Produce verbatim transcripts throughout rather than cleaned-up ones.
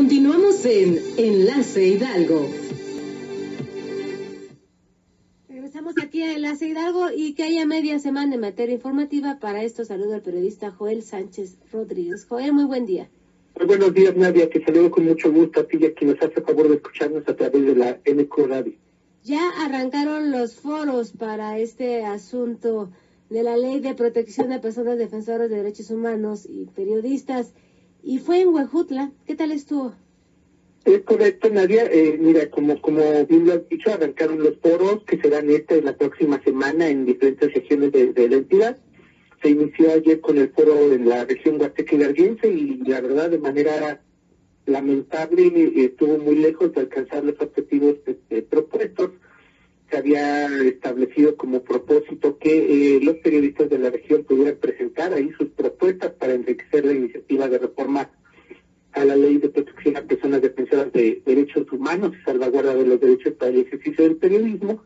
Continuamos en Enlace Hidalgo. Regresamos aquí a Enlace Hidalgo y que haya media semana en materia informativa. Para esto saludo al periodista Joel Sánchez Rodríguez. Joel, muy buen día. Muy buenos días, Nadia. Te saludo con mucho gusto a ti y a quien nos hace favor de escucharnos a través de la N Q Radio. Ya arrancaron los foros para este asunto de la Ley de Protección de Personas Defensoras de Derechos Humanos y Periodistas, y fue en Huejutla. ¿Qué tal estuvo? Es correcto, Nadia. Eh, mira, como como bien lo has dicho, arrancaron los foros que serán esta y la próxima semana en diferentes regiones de, de la entidad. Se inició ayer con el foro en la región Huasteca Hidalguense y la verdad, de manera lamentable, eh, estuvo muy lejos de alcanzar los objetivos eh, propuestos. Se había establecido como propósito que eh, los periodistas de la región pudieran presentar ahí sus propuestas para enriquecer la iniciativa de reforma a la Ley de Protección a Personas Defensoras de Derechos Humanos y salvaguarda de los derechos para el ejercicio del periodismo,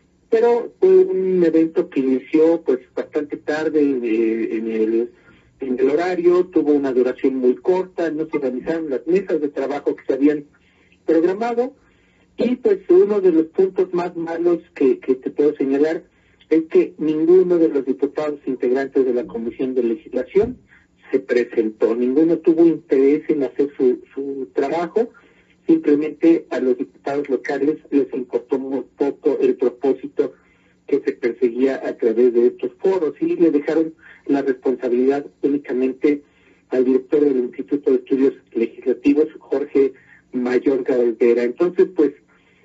pero fue un evento que inició pues bastante tarde eh, en el en el horario, tuvo una duración muy corta, no se organizaron las mesas de trabajo que se habían programado. Y pues uno de los puntos más malos que, que te puedo señalar es que ninguno de los diputados integrantes de la Comisión de Legislación se presentó, ninguno tuvo interés en hacer su, su trabajo, simplemente a los diputados locales les importó muy poco el propósito que se perseguía a través de estos foros y le dejaron la responsabilidad únicamente al director del Instituto de Estudios Legislativos, Jorge Mayorga Olvera. Entonces, pues,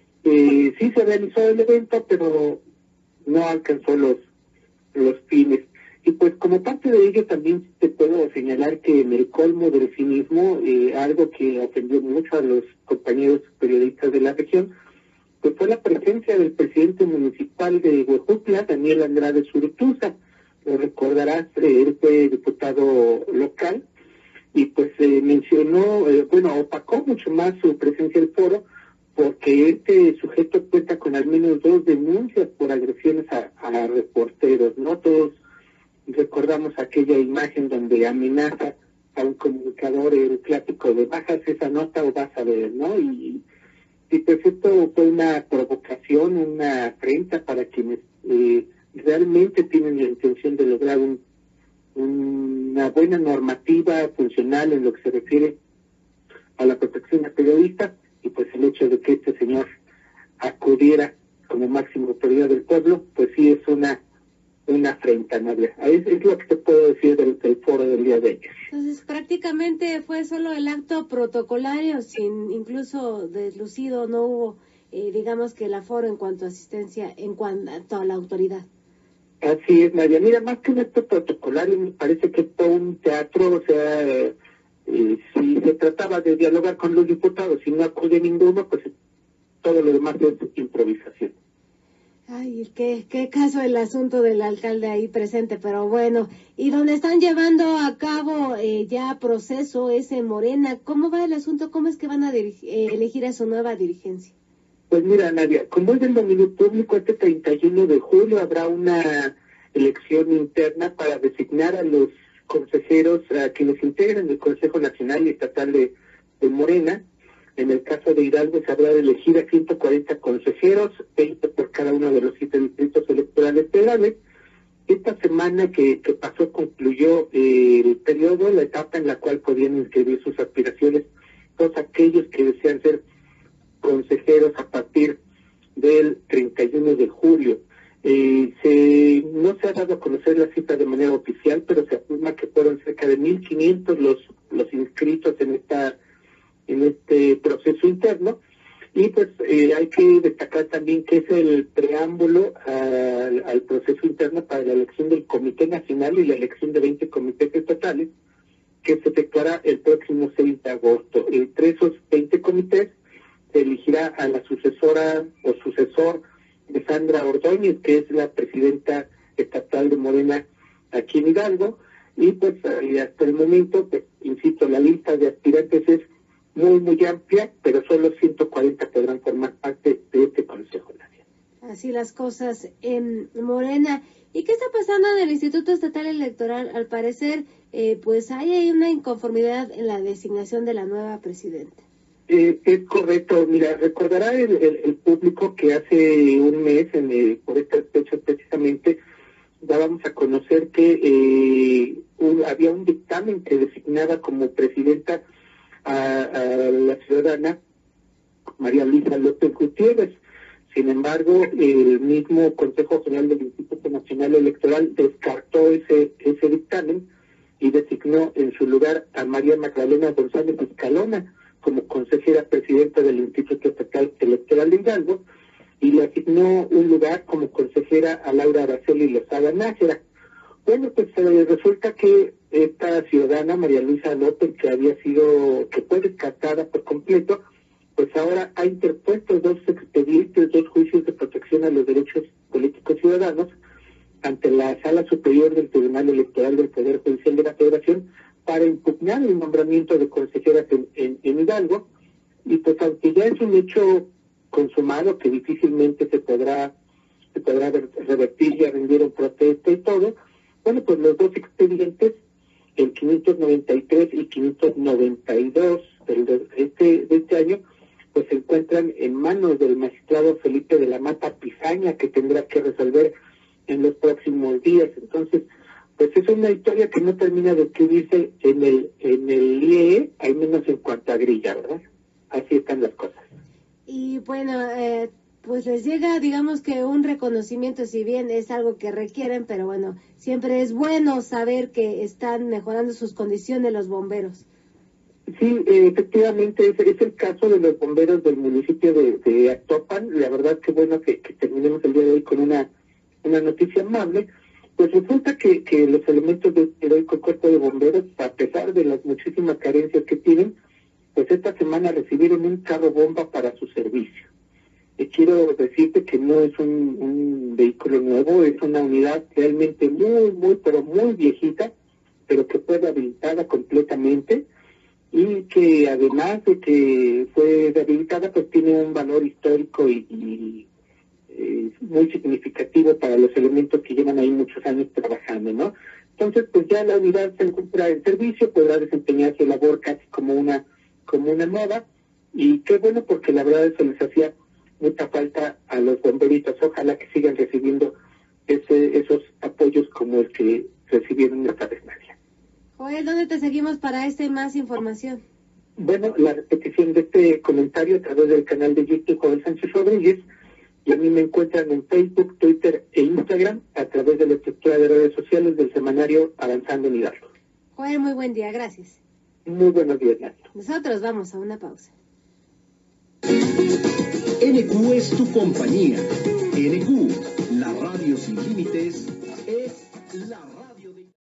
eh, sí se realizó el evento, pero no alcanzó los los fines. Y pues como parte de ello también te puedo señalar que en el colmo del cinismo, eh, algo que ofendió mucho a los compañeros periodistas de la región, pues fue la presencia del presidente municipal de Huejutla, Daniel Andrade Zurutuza. Lo recordarás, eh, él fue diputado local, y pues eh, mencionó, eh, bueno, opacó mucho más su presencia en el foro, porque este sujeto cuenta con al menos dos denuncias por agresiones a, a reporteros, ¿no? Todos recordamos aquella imagen donde amenaza a un comunicador el clásico de bajas esa nota o vas a ver, ¿no? Y, y pues esto fue una provocación, una afrenta para quienes eh, realmente tienen la intención de lograr un una buena normativa funcional en lo que se refiere a la protección de periodistas, y pues el hecho de que este señor acudiera como máxima autoridad del pueblo, pues sí es una una afrenta, Nadia. Es, es lo que te puedo decir del, del foro del día de ayer. Entonces prácticamente fue solo el acto protocolario, sin incluso deslucido, no hubo, eh, digamos que el aforo en cuanto a asistencia, en cuanto a la autoridad. Así es, Nadia. Mira, más que un acto protocolario, me parece que fue un teatro, o sea, eh, eh, si se trataba de dialogar con los diputados y no acude ninguno, pues todo lo demás es improvisación. Ay, qué, qué caso el asunto del alcalde ahí presente, pero bueno, y donde están llevando a cabo eh, ya proceso es en Morena. ¿Cómo va el asunto? ¿Cómo es que van a dirigir, eh, elegir a su nueva dirigencia? Pues mira, Nadia, como es del dominio público, este treinta y uno de julio habrá una elección interna para designar a los consejeros, a quienes integran el Consejo Nacional y Estatal de, de Morena. En el caso de Hidalgo se habrá de elegir a ciento cuarenta consejeros, veinte por cada uno de los siete distritos electorales federales. Esta semana que, que pasó concluyó eh, el periodo, la etapa en la cual podían inscribir sus aspiraciones todos aquellos que desean ser consejeros a partir del treinta y uno de julio. Eh, se, no se ha dado a conocer la cifra de manera oficial, pero se afirma que fueron cerca de mil quinientos los, los inscritos en esta en este proceso interno, y pues eh, hay que destacar también que es el preámbulo al, al proceso interno para la elección del Comité Nacional y la elección de veinte comités estatales, que se efectuará el próximo seis de agosto. Entre esos veinte comités se elegirá a la sucesora o sucesor de Sandra Ordóñez, que es la presidenta estatal de Morena aquí en Hidalgo, y pues hasta el momento, pues insisto, la lista de aspirantes es muy, muy amplia, pero solo ciento cuarenta podrán formar parte de este consejo, Nadia. Así las cosas en Morena. ¿Y qué está pasando en el Instituto Estatal Electoral? Al parecer, eh, pues hay ahí una inconformidad en la designación de la nueva presidenta. Eh, es correcto. Mira, recordará el, el, el público que hace un mes, en el, por estas fechas precisamente, dábamos a conocer que eh, un, había un dictamen que designaba como presidenta a, a la ciudadana María Luisa López Gutiérrez. Sin embargo, el mismo Consejo General del Instituto Nacional Electoral descartó ese, ese dictamen y designó en su lugar a María Magdalena González Escalona como consejera presidenta del Instituto Estatal Electoral de Hidalgo, y le asignó un lugar como consejera a Laura Araceli Lozada Nájera. Bueno, pues eh, resulta que esta ciudadana, María Luisa López, que había sido, que fue descartada por completo, pues ahora ha interpuesto dos expedientes, dos juicios de protección a los derechos políticos ciudadanos ante la Sala Superior del Tribunal Electoral del Poder Judicial de la Federación para impugnar el nombramiento de consejeras en, en, en Hidalgo. Y pues aunque ya es un hecho consumado que difícilmente se podrá se podrá revertir, ya rindieron protesta y todo, bueno, pues los dos expedientes, el quinientos noventa y tres y quinientos noventa y dos del, de, este, de este año, pues se encuentran en manos del magistrado Felipe de la Mata Pizaña, que tendrá que resolver en los próximos días. Entonces, pues es una historia que no termina de escribirse en el en el I E E, al menos en cuanto a grilla, ¿verdad? Así están las cosas. Y bueno, eh, pues les llega, digamos que un reconocimiento, si bien es algo que requieren, pero bueno, siempre es bueno saber que están mejorando sus condiciones los bomberos. Sí, eh, efectivamente, es, es el caso de los bomberos del municipio de, de Actopan. La verdad que bueno que, que terminemos el día de hoy con una, una noticia amable. Pues resulta que, que los elementos del heroico cuerpo de bomberos, a pesar de las muchísimas carencias que tienen, pues esta semana recibieron un carro bomba para su servicio. Y quiero decirte que no es un, un vehículo nuevo, es una unidad realmente muy, muy, pero muy viejita, pero que fue rehabilitada completamente, y que además de que fue rehabilitada, pues tiene un valor histórico y, y eh, muy significativo para los elementos que llevan ahí muchos años trabajando, ¿no? Entonces, pues ya la unidad se encuentra en servicio, podrá desempeñar su labor casi como una como una nueva, y qué bueno, porque la verdad eso les hacía mucha falta a los bomberitos. Ojalá que sigan recibiendo ese, esos apoyos como el que recibieron esta vez, Nadia. Joel, ¿dónde te seguimos para esta y más información? Bueno, la repetición de este comentario a través del canal de YouTube Joel Sánchez Rodríguez, y a mí me encuentran en Facebook, Twitter e Instagram a través de la estructura de redes sociales del semanario Avanzando en Hidalgo. Joel, muy buen día, gracias. Muy buenos días, Nadia. Nosotros vamos a una pausa. N Q es tu compañía. N Q, la radio sin límites, es la radio.